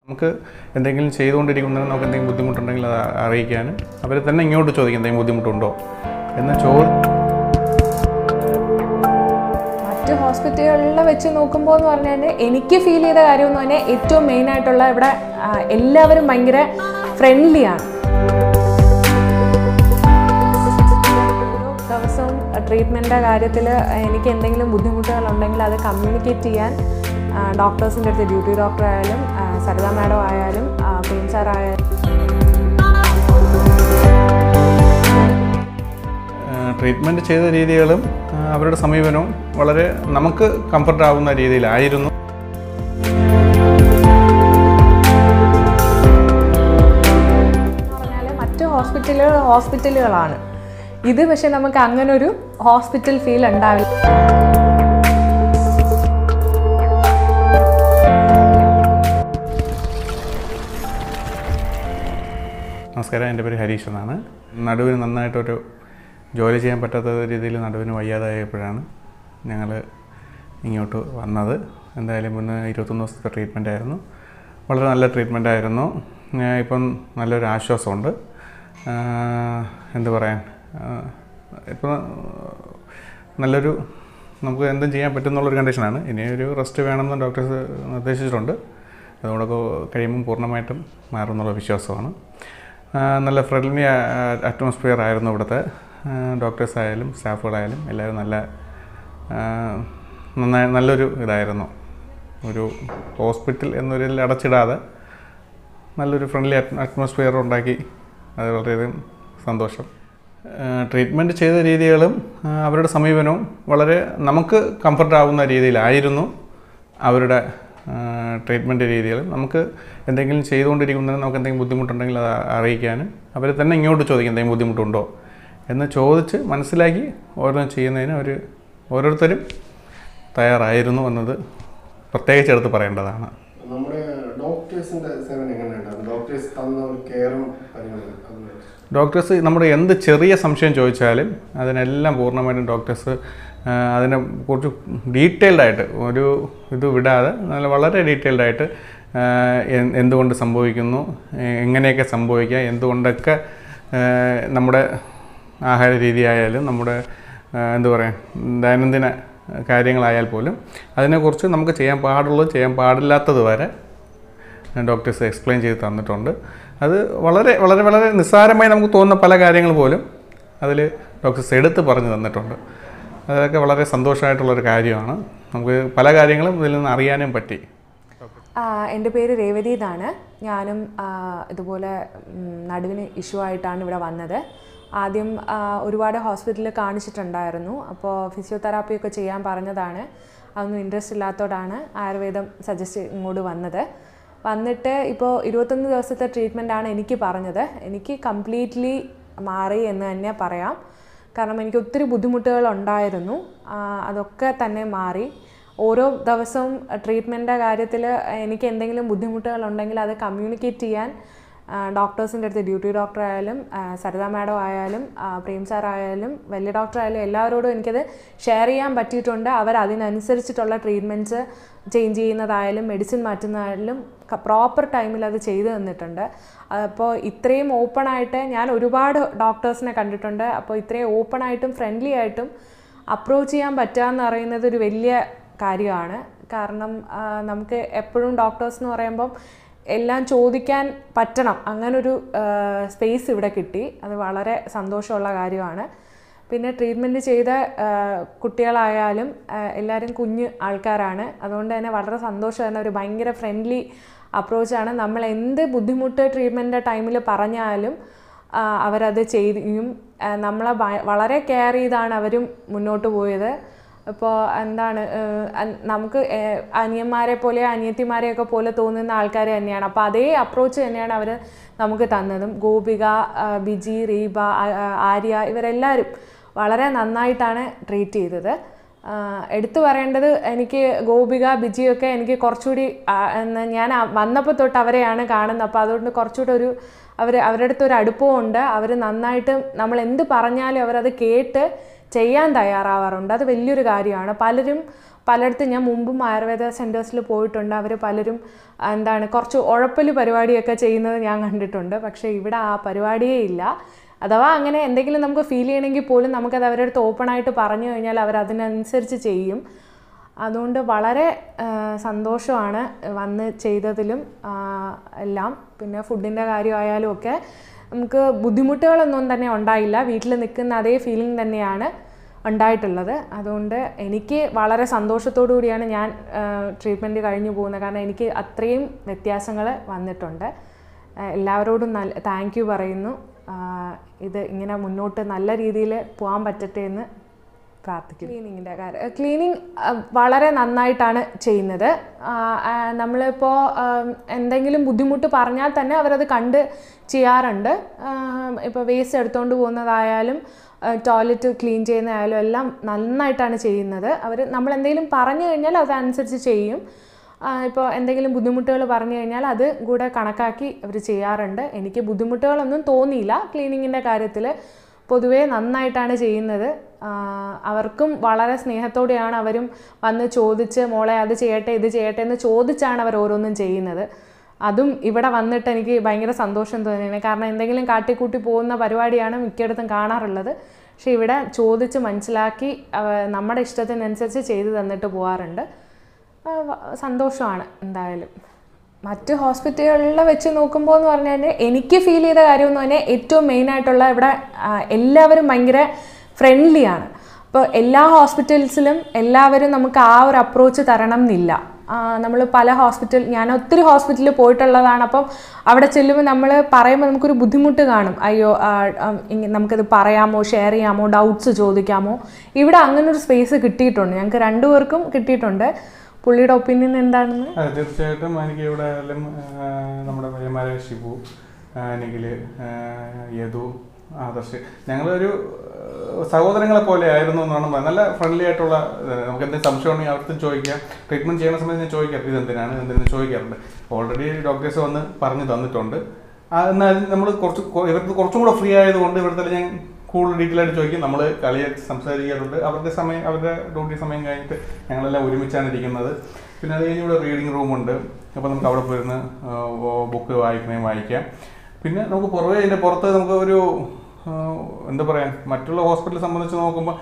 നമുക്ക് എന്തെങ്കിലും ചെയ്തുകൊണ്ടിരിക്കുന്നതിന് നമുക്ക് എന്തെങ്കിലും ബുദ്ധിമുട്ടുണ്ടെങ്കിൽ അത് അറിയിക്കാനും അവരെ തന്നെ ഇങ്ങോട്ട് ചോദിക്കും എന്തെങ്കിലും ബുദ്ധിമുട്ടുണ്ടോ എന്ന് മറ്റ് ഹോസ്പിറ്റലുകളിൽ വെച്ച് നോക്കുമ്പോൾ എന്ന് പറഞ്ഞാൽ എനിക്ക് ഫീൽ ചെയ്ത കാര്യം എന്ന് പറഞ്ഞാൽ ഏറ്റവും മെയിനായിട്ടുള്ള ഇവിടെ എല്ലാവരും ഭയങ്കര ഫ്രണ്ട്ലിയാണ്. ദിവസവും ട്രീറ്റ്മെൻറ്റിൻ്റെ കാര്യത്തിൽ എനിക്ക് എന്തെങ്കിലും ബുദ്ധിമുട്ടുകളുണ്ടെങ്കിൽ അത് കമ്മ്യൂണിക്കേറ്റ് ചെയ്യാൻ ഡോക്ടേഴ്സിൻ്റെ അടുത്ത് ഡ്യൂട്ടി ഡോക്ടർ ആയാലും സരിത മാഡം ആയാലും പ്രേം സാർ ആയാലും ട്രീറ്റ്മെൻറ്റ് ചെയ്ത രീതികളും അവരുടെ സമീപനവും വളരെ നമുക്ക് കംഫർട്ടാവുന്ന രീതിയിലായിരുന്നു. പറഞ്ഞാൽ മറ്റ് ഹോസ്പിറ്റലുകളാണ് ഇത്, പക്ഷെ നമുക്ക് അങ്ങനൊരു ഹോസ്പിറ്റൽ ഫീൽ ഉണ്ടാവില്ല. നമസ്കാരം, എൻ്റെ പേര് ഹരീഷ് എന്നാണ്. നടുവിന് നന്നായിട്ടൊരു ജോലി ചെയ്യാൻ പറ്റാത്ത രീതിയിൽ നടുവിന് വയ്യാതായപ്പോഴാണ് ഞങ്ങൾ ഇങ്ങോട്ട് വന്നത്. എന്തായാലും മുന്നേ 21 ദിവസത്തെ ട്രീറ്റ്മെൻ്റ് ആയിരുന്നു. വളരെ നല്ല ട്രീറ്റ്മെൻ്റ് ആയിരുന്നു. ഇപ്പം നല്ലൊരു ആശ്വാസമുണ്ട്. എന്തു പറയാൻ, ഇപ്പം നല്ലൊരു നമുക്ക് എന്തും ചെയ്യാൻ പറ്റുമെന്നുള്ളൊരു കണ്ടീഷനാണ്. ഇനി ഒരു റെസ്റ്റ് വേണമെന്ന് ഡോക്ടേഴ്സ് നിർദ്ദേശിച്ചിട്ടുണ്ട്. അതുകൊണ്ടൊക്കെ കഴിയുമ്പം പൂർണ്ണമായിട്ടും മാറുമെന്നുള്ള വിശ്വാസമാണ്. നല്ല ഫ്രണ്ട്ലി അറ്റ്മോസ്ഫിയർ ആയിരുന്നു ഇവിടുത്തെ. ഡോക്ടേഴ്സായാലും സ്റ്റാഫുകളായാലും എല്ലാവരും നല്ലൊരു ഇതായിരുന്നു. ഒരു ഹോസ്പിറ്റൽ എന്നൊരു അടച്ചിടാതെ നല്ലൊരു ഫ്രണ്ട്ലി അറ്റ്മോസ്ഫിയർ ഉണ്ടാക്കി. അത് വളരെയധികം സന്തോഷം. ട്രീറ്റ്മെൻറ്റ് ചെയ്ത രീതികളും അവരുടെ സമീപനവും വളരെ നമുക്ക് കംഫർട്ടാവുന്ന രീതിയിലായിരുന്നു. അവരുടെ ട്രീറ്റ്മെൻറ്റ് രീതികളും നമുക്ക് എന്തെങ്കിലും ചെയ്തുകൊണ്ടിരിക്കുന്നതിന് നമുക്ക് എന്തെങ്കിലും ബുദ്ധിമുട്ടുണ്ടെങ്കിൽ അത് അറിയിക്കാനും അവരെ തന്നെ ഇങ്ങോട്ട് ചോദിക്കും എന്തെങ്കിലും ബുദ്ധിമുട്ടുണ്ടോ എന്ന് ചോദിച്ച് മനസ്സിലാക്കി ഓരോന്നും ചെയ്യുന്നതിന് ഓരോരുത്തരും തയ്യാറായിരുന്നു എന്നത് പ്രത്യേകിച്ച് എടുത്ത് പറയേണ്ടതാണ്. ഡോക്ടേഴ്സ് നമ്മുടെ എന്ത് ചെറിയ സംശയം ചോദിച്ചാലും അതിനെല്ലാം പൂർണ്ണമായിട്ടും ഡോക്ടേഴ്സ് അതിനെ കുറച്ച് ഡീറ്റെയിൽഡായിട്ട് ഒരു ഇത് വിടാതെ വളരെ ഡീറ്റെയിൽഡായിട്ട് എന്തുകൊണ്ട് സംഭവിക്കുന്നു, എങ്ങനെയൊക്കെ സംഭവിക്കുക, എന്തുകൊണ്ടൊക്കെ നമ്മുടെ ആഹാര രീതിയായാലും നമ്മുടെ എന്താ പറയുക ദൈനംദിന കാര്യങ്ങളായാൽ പോലും അതിനെക്കുറിച്ച് നമുക്ക് ചെയ്യാൻ പാടുള്ളത് ചെയ്യാൻ പാടില്ലാത്തത് വരെ ഡോക്ടേഴ്സ് എക്സ്പ്ലെയിൻ ചെയ്ത് തന്നിട്ടുണ്ട്. അത് വളരെ വളരെ വളരെ നിസ്സാരമായി നമുക്ക് തോന്നുന്ന പല കാര്യങ്ങൾ പോലും അതിൽ ഡോക്ടേഴ്സ് എടുത്ത് പറഞ്ഞു തന്നിട്ടുണ്ട്. അതൊക്കെ വളരെ സന്തോഷമായിട്ടുള്ളൊരു കാര്യമാണ്. നമുക്ക് പല കാര്യങ്ങളും ഇതിൽ നിന്ന് അറിയാനും പറ്റി. എൻ്റെ പേര് രേവതി എന്നാണ്. ഞാനും ഇതുപോലെ നടുവിന് ഇഷ്യൂ ആയിട്ടാണ് ഇവിടെ വന്നത്. ആദ്യം ഒരുപാട് ഹോസ്പിറ്റലിൽ കാണിച്ചിട്ടുണ്ടായിരുന്നു. അപ്പോൾ ഫിസിയോതെറാപ്പിയൊക്കെ ചെയ്യാൻ പറഞ്ഞതാണ്. അതൊന്നും ഇൻട്രസ്റ്റ് ഇല്ലാത്തതോടാണ് ആയുർവേദം സജസ്റ്റ് ഇങ്ങോട്ട് വന്നിട്ട് ഇപ്പോൾ 21 ദിവസത്തെ ട്രീറ്റ്മെൻറ്റാണ് എനിക്ക് പറഞ്ഞത്. എനിക്ക് കംപ്ലീറ്റ്ലി മാറി എന്ന് തന്നെ പറയാം. കാരണം എനിക്ക് ഒത്തിരി ബുദ്ധിമുട്ടുകൾ ഉണ്ടായിരുന്നു. അതൊക്കെ തന്നെ മാറി. ഓരോ ദിവസവും ട്രീറ്റ്മെൻറ്റിൻ്റെ കാര്യത്തിൽ എനിക്ക് എന്തെങ്കിലും ബുദ്ധിമുട്ടുകളുണ്ടെങ്കിൽ അത് കമ്മ്യൂണിക്കേറ്റ് ചെയ്യാൻ ഡോക്ടേഴ്സിൻ്റെ അടുത്ത് ഡ്യൂട്ടി ഡോക്ടർ ആയാലും സരിത മാഡം ആയാലും പ്രേം സാർ ആയാലും വലിയ ഡോക്ടർ ആയാലും എല്ലാവരോടും എനിക്കത് ഷെയർ ചെയ്യാൻ പറ്റിയിട്ടുണ്ട്. അവർ അതിനനുസരിച്ചിട്ടുള്ള ട്രീറ്റ്മെൻറ്റ്സ് ചേഞ്ച് ചെയ്യുന്നതായാലും മെഡിസിൻ മാറ്റുന്നതായാലും പ്രോപ്പർ ടൈമിൽ അത് ചെയ്തു തന്നിട്ടുണ്ട്. അപ്പോൾ ഇത്രയും ഓപ്പണായിട്ട് ഞാൻ ഒരുപാട് ഡോക്ടേഴ്സിനെ കണ്ടിട്ടുണ്ട്. അപ്പോൾ ഇത്രയും ഓപ്പണായിട്ടും ഫ്രണ്ട്ലി ആയിട്ടും അപ്രോച്ച് ചെയ്യാൻ പറ്റുക എന്ന് പറയുന്നത് ഒരു വലിയ കാര്യമാണ്. കാരണം നമുക്ക് എപ്പോഴും ഡോക്ടേഴ്സ് എന്ന് പറയുമ്പം എല്ലാം ചോദിക്കാൻ പറ്റണം, അങ്ങനൊരു സ്പേസ് ഇവിടെ കിട്ടി. അത് വളരെ സന്തോഷമുള്ള കാര്യമാണ്. പിന്നെ ട്രീറ്റ്മെൻറ്റ് ചെയ്ത കുട്ടികളായാലും എല്ലാവരും കുഞ്ഞു ആൾക്കാരാണ്. അതുകൊണ്ട് തന്നെ വളരെ സന്തോഷമാണ്. ഒരു ഭയങ്കര ഫ്രണ്ട്ലി അപ്രോച്ചാണ്. നമ്മൾ എന്ത് ബുദ്ധിമുട്ട് ട്രീറ്റ്മെൻറ്റിൻ്റെ ടൈമിൽ പറഞ്ഞാലും അവരത് ചെയ്യും. നമ്മളെ വളരെ കെയർ ചെയ്താണ് അവരും മുന്നോട്ട് പോയത്. ഇപ്പോൾ എന്താണ് നമുക്ക് അനിയന്മാരെ പോലെ അനിയത്തിമാരെയൊക്കെ പോലെ തോന്നുന്ന ആൾക്കാർ തന്നെയാണ്. അപ്പോൾ അതേ അപ്രോച്ച് തന്നെയാണ് അവർ നമുക്ക് തന്നതും. ഗോപിക, ബിജി, റീബ, ആര്യ ഇവരെല്ലാവരും വളരെ നന്നായിട്ടാണ് ട്രീറ്റ് ചെയ്തത്. എടുത്തു പറയേണ്ടത് എനിക്ക് ഗോപിക, ബിജിയൊക്കെ എനിക്ക് കുറച്ചുകൂടി ഞാൻ വന്നപ്പോൾ തൊട്ട് അവരെയാണ് കാണുന്നത്. അപ്പോൾ അതുകൊണ്ട് കുറച്ചുകൂടി അവരുടെ അടുത്തൊരു അടുപ്പവും ഉണ്ട്. അവർ നന്നായിട്ട് നമ്മൾ എന്ത് പറഞ്ഞാലും അവരത് കേട്ട് ചെയ്യാൻ തയ്യാറാവാറുണ്ട്. അത് വലിയൊരു കാര്യമാണ്. പലരും പലയിടത്തും ഞാൻ മുമ്പും ആയുർവേദ സെൻറ്റേഴ്സിൽ പോയിട്ടുണ്ട്. അവർ പലരും എന്താണ് കുറച്ച് ഉഴപ്പൽ പരിപാടിയൊക്കെ ചെയ്യുന്നത് ഞാൻ കണ്ടിട്ടുണ്ട്. പക്ഷേ ഇവിടെ ആ പരിപാടിയേ ഇല്ല. അഥവാ അങ്ങനെ എന്തെങ്കിലും നമുക്ക് ഫീൽ ചെയ്യണമെങ്കിൽ പോലും നമുക്കത് അവരുടെ അടുത്ത് ഓപ്പണായിട്ട് പറഞ്ഞു കഴിഞ്ഞാൽ അവരതിനനുസരിച്ച് ചെയ്യും. അതുകൊണ്ട് വളരെ സന്തോഷമാണ് വന്ന് ചെയ്തതിലും എല്ലാം. പിന്നെ ഫുഡിൻ്റെ കാര്യമായാലും ഒക്കെ നമുക്ക് ബുദ്ധിമുട്ടുകളൊന്നും തന്നെ ഉണ്ടായില്ല. വീട്ടിൽ നിൽക്കുന്ന അതേ ഫീലിംഗ് തന്നെയാണ് ഉണ്ടായിട്ടുള്ളത്. അതുകൊണ്ട് എനിക്ക് വളരെ സന്തോഷത്തോടു കൂടിയാണ് ഞാൻ ട്രീറ്റ്മെൻറ്റ് കഴിഞ്ഞു പോകുന്നത്. കാരണം എനിക്ക് അത്രയും വ്യത്യാസങ്ങൾ വന്നിട്ടുണ്ട്. എല്ലാവരോടും താങ്ക് യു പറയുന്നു. ഇത് ഇങ്ങനെ മുന്നോട്ട് നല്ല രീതിയിൽ പോകാൻ പറ്റട്ടെ എന്ന് പ്രാർത്ഥിക്കുന്നു. ക്ലീനിങ്ങിൻ്റെ കാര്യം, ക്ലീനിങ് വളരെ നന്നായിട്ടാണ് ചെയ്യുന്നത്. നമ്മളിപ്പോൾ എന്തെങ്കിലും ബുദ്ധിമുട്ട് പറഞ്ഞാൽ തന്നെ അവരത് കണ്ട് ചെയ്യാറുണ്ട്. ഇപ്പോൾ വേസ്റ്റ് എടുത്തുകൊണ്ട് പോകുന്നതായാലും ടോയ്ലറ്റ് ക്ലീൻ ചെയ്യുന്നതായാലും എല്ലാം നന്നായിട്ടാണ് ചെയ്യുന്നത്. നമ്മളെന്തെങ്കിലും പറഞ്ഞു കഴിഞ്ഞാൽ അതനുസരിച്ച് ചെയ്യും. ഇപ്പോൾ എന്തെങ്കിലും ബുദ്ധിമുട്ടുകൾ പറഞ്ഞു കഴിഞ്ഞാൽ അത് കൂടെ കണക്കാക്കി അവർ ചെയ്യാറുണ്ട്. എനിക്ക് ബുദ്ധിമുട്ടുകളൊന്നും തോന്നിയില്ല ക്ലീനിങ്ങിൻ്റെ കാര്യത്തിൽ. പൊതുവേ നന്നായിട്ടാണ് ചെയ്യുന്നത്. അവർക്കും വളരെ സ്നേഹത്തോടെയാണ് അവരും വന്ന് ചോദിച്ച് മോളെ അത് ചെയ്യട്ടെ ഇത് ചെയ്യട്ടെ എന്ന് ചോദിച്ചാണ് അവർ ഓരോന്നും ചെയ്യുന്നത്. അതും ഇവിടെ വന്നിട്ട് എനിക്ക് ഭയങ്കര സന്തോഷം തോന്നിയാണ്. കാരണം എന്തെങ്കിലും കാട്ടിക്കൂട്ടി പോകുന്ന പരിപാടിയാണ് മിക്കയിടത്തും കാണാറുള്ളത്. പക്ഷെ ഇവിടെ ചോദിച്ച് മനസ്സിലാക്കി നമ്മുടെ ഇഷ്ടത്തിനനുസരിച്ച് ചെയ്ത് തന്നിട്ട് പോകാറുണ്ട്. സന്തോഷമാണ് എന്തായാലും. മറ്റ് ഹോസ്പിറ്റലുകളിൽ വെച്ച് നോക്കുമ്പോൾ എന്ന് പറഞ്ഞു കഴിഞ്ഞാൽ എനിക്ക് ഫീൽ ചെയ്ത കാര്യം എന്ന് പറഞ്ഞാൽ ഏറ്റവും മെയിനായിട്ടുള്ള ഇവിടെ എല്ലാവരും ഭയങ്കര ഫ്രണ്ട്ലിയാണ്. അപ്പോൾ എല്ലാ ഹോസ്പിറ്റൽസിലും എല്ലാവരും നമുക്ക് ആ ഒരു അപ്രോച്ച് തരണം എന്നില്ല. നമ്മൾ ഞാൻ ഒത്തിരി ഹോസ്പിറ്റലിൽ പോയിട്ടുള്ളതാണ്. അപ്പം അവിടെ ചെല്ലുമ്പോൾ നമ്മൾ പറയുമ്പോൾ നമുക്കൊരു ബുദ്ധിമുട്ട് കാണും. അയ്യോ നമുക്കത് പറയാമോ, ഷെയർ ചെയ്യാമോ, ഡൗട്ട്സ് ചോദിക്കാമോ. ഇവിടെ അങ്ങനൊരു സ്പേസ് കിട്ടിയിട്ടുണ്ട്. ഞങ്ങൾക്ക് രണ്ടുപേർക്കും കിട്ടിയിട്ടുണ്ട്. പുള്ളിയുടെ ഒപ്പീനിയൻ എന്താണെന്ന്? തീർച്ചയായിട്ടും എനിക്ക് ഇവിടെ നമ്മുടെ ഷിബു, അല്ലെങ്കിൽ യദു, ആദർശ്, ഞങ്ങളൊരു സഹോദരങ്ങളെ പോലെ ആയിരുന്നു എന്നാണ് പറയുന്നത്. നല്ല ഫ്രണ്ട്ലി ആയിട്ടുള്ള, നമുക്ക് എന്തെങ്കിലും സംശയം ഉണ്ടെങ്കിൽ അവർക്കും ചോദിക്കാം. ട്രീറ്റ്മെൻറ്റ് ചെയ്യുന്ന സമയത്ത് ഞാൻ ചോദിക്കാറുണ്ട് ഇതെന്തിനാണ് ചോദിക്കാറുണ്ട്. ഓൾറെഡി ഡോക്ടേഴ്സ് വന്ന് പറഞ്ഞു തന്നിട്ടുണ്ട്. എന്നാൽ നമ്മൾ ഇവർക്ക് കുറച്ചും കൂടെ ഫ്രീ ആയതുകൊണ്ട് ഇവിടുത്തെ ഞാൻ കൂടുതൽ ഡീറ്റെയിൽ ആയിട്ട് ചോദിക്കും. നമ്മൾ കളിയായിട്ട് സംസാരിക്കാറുണ്ട്. അവരുടെ ഡ്യൂട്ടി സമയം കഴിഞ്ഞിട്ട് ഞങ്ങളെല്ലാം ഒരുമിച്ചാണ് ഇരിക്കുന്നത്. പിന്നെ അത് കഴിഞ്ഞ് ഇവിടെ റീഡിങ് റൂമുണ്ട്. അപ്പോൾ നമുക്ക് അവിടെ പോയിരുന്ന് ബുക്ക് വായിക്കാം. പിന്നെ നമുക്ക് ഇതിൻ്റെ പുറത്ത് നമുക്ക് എന്താ പറയുക, മറ്റുള്ള ഹോസ്പിറ്റലിൽ സംബന്ധിച്ച് നോക്കുമ്പോൾ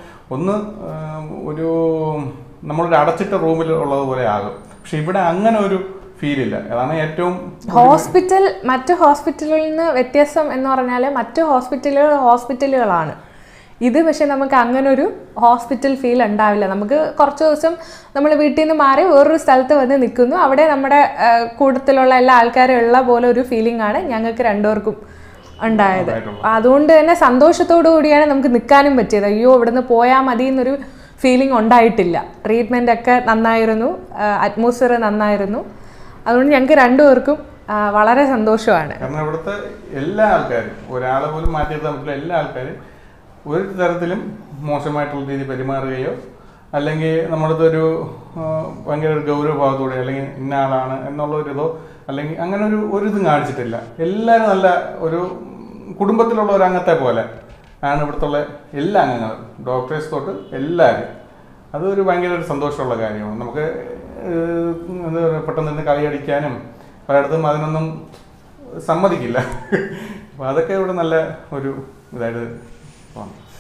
നമ്മളൊരു അടച്ചിട്ട റൂമിൽ ഉള്ളതുപോലെ ആകും. പക്ഷെ ഇവിടെ അങ്ങനെ ഒരു ഫീലില്ല. അതാണ് ഏറ്റവും മറ്റ് ഹോസ്പിറ്റലുകളിൽ നിന്ന് വ്യത്യാസം എന്ന് പറഞ്ഞാൽ മറ്റ് ഹോസ്പിറ്റലുകളാണ് ഇത്. പക്ഷെ നമുക്ക് അങ്ങനൊരു ഹോസ്പിറ്റൽ ഫീൽ ഉണ്ടാവില്ല. നമുക്ക് കുറച്ച് ദിവസം നമ്മൾ വീട്ടിൽ നിന്ന് മാറി വേറൊരു സ്ഥലത്ത് വന്ന് നിൽക്കുന്നു. അവിടെ നമ്മുടെ കൂട്ടത്തിലുള്ള എല്ലാ ആൾക്കാരും ഉള്ള പോലെ ഒരു ഫീലിംഗ് ആണ് ഞങ്ങൾക്ക് രണ്ടുപേർക്കും ഉണ്ടായത്. അതുകൊണ്ട് തന്നെ സന്തോഷത്തോടു കൂടിയാണ് നമുക്ക് നിൽക്കാനും പറ്റിയത്. അയ്യോ ഇവിടുന്ന് പോയാൽ മതി എന്നൊരു ഫീലിംഗ് ഉണ്ടായിട്ടില്ല. ട്രീറ്റ്മെൻ്റ് ഒക്കെ നന്നായിരുന്നു, അറ്റ്മോസ്ഫിയർ നന്നായിരുന്നു. അതുകൊണ്ട് ഞങ്ങൾക്ക് രണ്ടുപേർക്കും വളരെ സന്തോഷമാണ്. കാരണം ഇവിടുത്തെ എല്ലാ ആൾക്കാരും, ഒരാളെ പോലും മാറ്റിയെടുക്കാൻ പറ്റില്ല, എല്ലാ ആൾക്കാരും ഒരു തരത്തിലും മോശമായിട്ടുള്ള രീതി പെരുമാറുകയോ അല്ലെങ്കിൽ നമ്മളതൊരു ഭയങ്കര ഒരു ഗൗരവഭാവത്തോടെ അല്ലെങ്കിൽ ഇന്ന ആളാണ് എന്നുള്ളൊരിതോ അല്ലെങ്കിൽ അങ്ങനെ ഒരു ഇതും കാണിച്ചിട്ടില്ല. എല്ലാവരും നല്ല ഒരു കുടുംബത്തിലുള്ള ഒരു അംഗത്തെ പോലെ ആണ് ഇവിടുത്തെ എല്ലാ അംഗങ്ങളും, ഡോക്ടേഴ്സ് തൊട്ട് എല്ലാവരും. അതൊരു ഭയങ്കര ഒരു സന്തോഷമുള്ള കാര്യമാണ്. നമുക്ക് എന്താ പറയുക, പെട്ടെന്ന് നിന്ന് കളിയടിക്കാനും പലയിടത്തും അതിനൊന്നും സമ്മതിക്കില്ല. അപ്പോൾ അതൊക്കെ ഇവിടെ നല്ല ഒരു ഇതായിട്ട് തോന്നുന്നു.